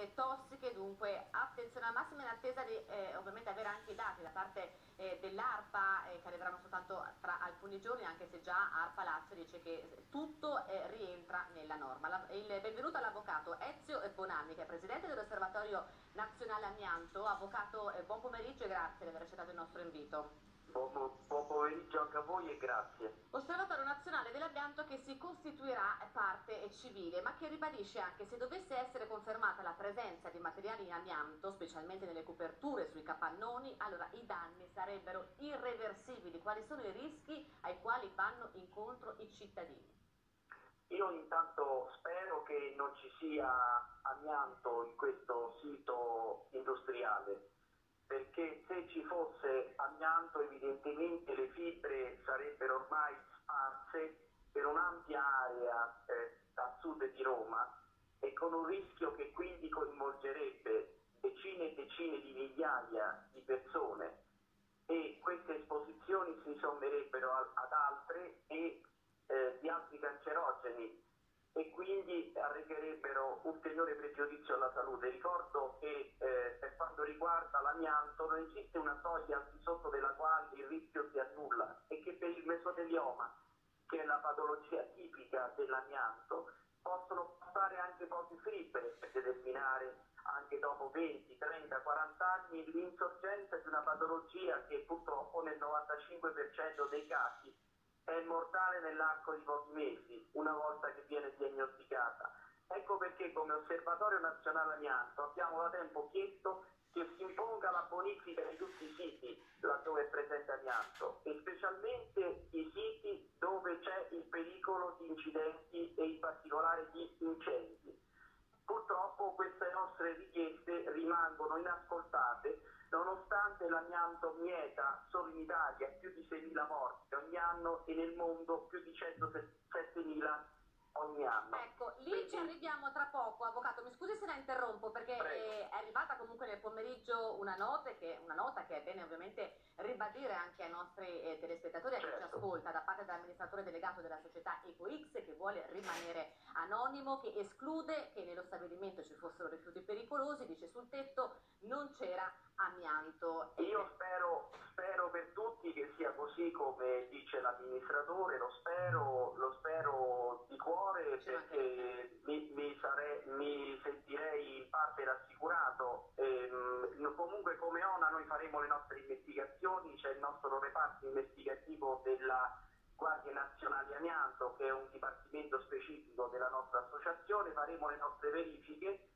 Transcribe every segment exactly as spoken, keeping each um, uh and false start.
sostanze tossiche, dunque attenzione al massimo, in attesa di eh, ovviamente avere anche i dati da parte eh, dell'ARPA eh, che arriveranno soltanto tra alcuni giorni, anche se già ARPA Lazio dice che tutto eh, rientra nella norma. La, il benvenuto all'avvocato Ezio Bonanni, che è presidente dell'Osservatorio Nazionale Amianto. Avvocato, eh, buon pomeriggio e grazie di aver accettato il nostro invito. Buon, buon pomeriggio anche a voi e grazie. Osservatorio Nazionale dell'Amianto che si costituirà parte civile, ma che ribadisce anche se dovesse essere confermata la presenza di materiali in amianto, specialmente nelle coperture, sui capannoni, allora i danni sarebbero irreversibili. Quali sono i rischi ai quali vanno incontro i cittadini? Io intanto spero che non ci sia amianto in questo sito industriale, perché se ci fosse amianto evidentemente le fibre sarebbero ormai sparse per un'ampia area eh, a sud di Roma, e con un rischio che quindi coinvolgerebbe decine e decine di migliaia di persone, e queste esposizioni si sommerebbero ad altre e eh, di altri cancerogeni, e quindi arrecherebbero ulteriore pregiudizio alla salute. Ricordo che eh, per quanto riguarda l'amianto non esiste una soglia al di sotto della quale il rischio si annulla, e che per il mesotelioma, che è la patologia tipica dell'amianto, possono passare anche poche fibre per determinare anche dopo venti, trenta, quaranta anni l'insorgenza di una patologia che purtroppo nel novantacinque per cento dei casi è mortale nell'arco di pochi mesi, una volta che viene diagnosticata. Ecco perché come Osservatorio Nazionale Amianto abbiamo da tempo chiesto che si imponga la bonifica di tutti i siti laddove è presente amianto, e specialmente i siti dove c'è il pericolo di incidenti e in particolare di incendi. Purtroppo queste nostre richieste rimangono inascoltate, nonostante l'amianto mieta solo in Italia più di seimila morti ogni anno e nel mondo più di centosettemila ogni anno. Ecco, lì Quindi, ci arriviamo tra poco, avvocato. Mi scusi se la interrompo, perché eh, è arrivata comunque nel pomeriggio una nota che, una nota che è bene ovviamente ribadire anche ai nostri eh, telespettatori, a chi certo. ci ascolta, da parte dell'amministratore delegato della società EcoX, che vuole rimanere anonimo, che esclude che nello stabilimento ci fossero rifiuti pericolosi. Dice sul tetto non c'era amianto. Io spero, spero per tutti che sia così come dice l'amministratore, lo spero, lo spero di cuore, perché mi, mi, sare, mi sentirei in parte rassicurato. Ehm, comunque come ONA noi faremo le nostre investigazioni, c'è il nostro reparto investigativo della Guardia Nazionale Amianto, che è un dipartimento specifico della nostra associazione, faremo le nostre verifiche,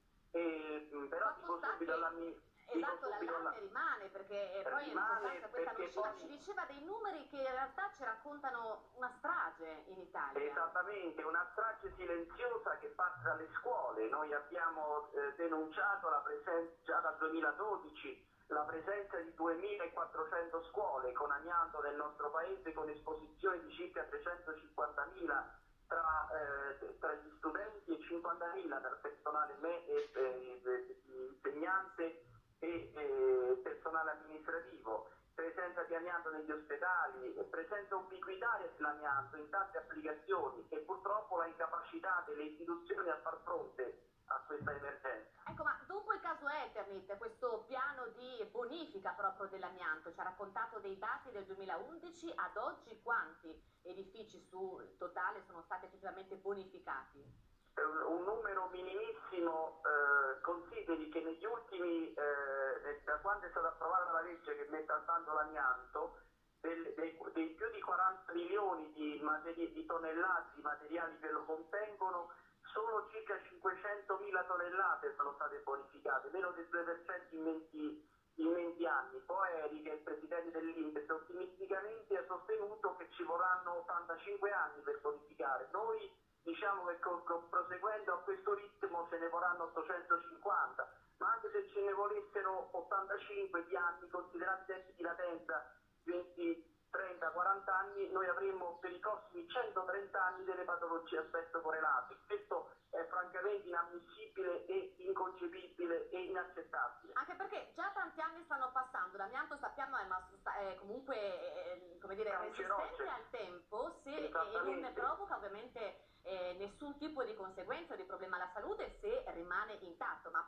e, però dico subito all'amministratore. Esatto, l'allarme rimane, perché poi rimane in sostanza questa perché uscita poi... ci diceva dei numeri che in realtà ci raccontano una strage in Italia. Esattamente, una strage silenziosa che parte dalle scuole. Noi abbiamo eh, denunciato la presenza già dal duemiladodici la presenza di duemilaquattrocento scuole con amianto nel nostro paese, con esposizioni di circa trecentocinquantamila tra, eh, tra gli studenti e cinquantamila tra il personale me e eh, insegnante e eh, personale amministrativo, presenza di amianto negli ospedali, presenza ubiquitaria dell'amianto in tante applicazioni, e purtroppo la incapacità delle istituzioni a far fronte a questa emergenza. Ecco, ma dopo il caso Eternit, questo piano di bonifica proprio dell'amianto, ci ha raccontato dei dati del duemilaundici, ad oggi quanti edifici sul totale sono stati effettivamente bonificati? Un numero minimissimo. Eh, consideri che negli ultimi, eh, da quando è stata approvata la legge che mette al bando l'amianto, del, dei, dei più di quaranta milioni di, materi- di tonnellate di materiali che lo contengono, solo circa cinquecentomila tonnellate sono state bonificate, meno del due per cento in venti, in venti anni. Poi che è il presidente dell'Inps, ottimisticamente ha sostenuto che ci vorranno ottantacinque anni per bonificare. Noi diciamo che con, con, proseguendo a questo ritmo ce ne vorranno ottocentocinquanta, ma anche se ce ne volessero ottantacinque di anni, considerando i tempi di latenza venti, trenta, quaranta anni, noi avremmo per i prossimi centotrenta anni delle patologie a spesso correlate. Questo è francamente inammissibile e inconcepibile e inaccettabile. Anche perché già tanti anni stanno passando, l'amianto sappiamo è, una, è comunque è, come dire, resistente al tempo, se e non provoca ovviamente eh, nessun tipo di conseguenza o di problema alla salute se rimane intatto, ma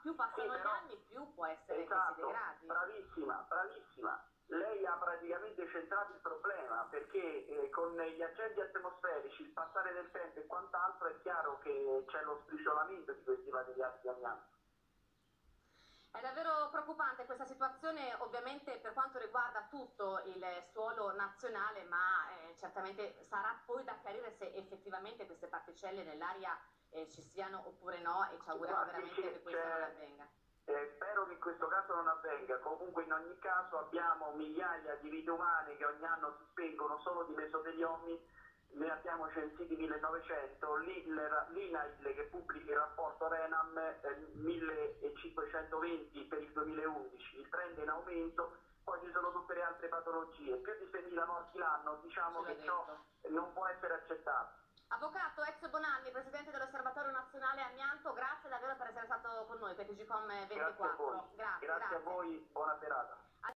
più passano sì, gli però, anni, più può essere esatto, che si degradi. bravissima, bravissima. Lei ha praticamente centrato il problema, perché eh, con gli agenti atmosferici, il passare del tempo e quant'altro, è chiaro che c'è lo sbriciolamento di questi materiali di amianto. È davvero preoccupante questa situazione, ovviamente per quanto riguarda tutto il suolo nazionale, ma eh, certamente sarà poi da chiarire se effettivamente queste particelle nell'aria eh, ci siano oppure no, e ci auguriamo Guardi, veramente che questo non avvenga. Eh, spero che in questo caso non avvenga. Comunque in ogni caso abbiamo migliaia di vite umane che ogni anno si spengono solo di mesotelioma. Ne abbiamo censiti millenovecento, l'I N A I L che pubblica il rapporto RENAM eh, millecinquecentoventi per il duemilaundici, il trend è in aumento, poi ci sono tutte le altre patologie, più di seimila morti l'anno, diciamo che ciò non può essere accettato. Avvocato Ezio Bonanni, presidente dell'Osservatorio Nazionale Amianto, grazie davvero per essere stato con noi per T G Com ventiquattro. Grazie a voi, Grazie, grazie grazie. a voi, buona serata.